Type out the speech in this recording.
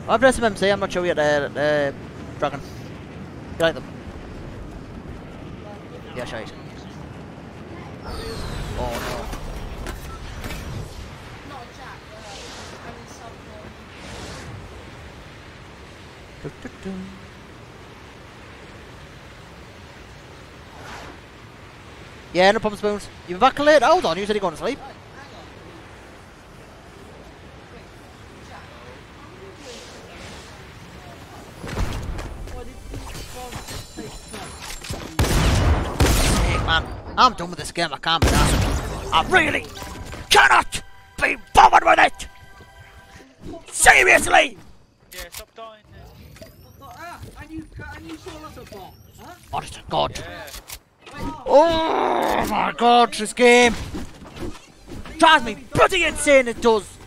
I've pressed some MC, I'm not sure yet, Dragon. You like them? Yeah, shite. Oh no. Yeah, no problem, Spoons. You're back late. Hold on, you said you're going to sleep. Hey, man, I'm done with this game. I can't be arsed. I really cannot be bothered with it! Seriously! Yeah, stop dying then. And you saw us a bot, huh? Honest to God. Yeah. Oh my God, this game drives me bloody insane, it does.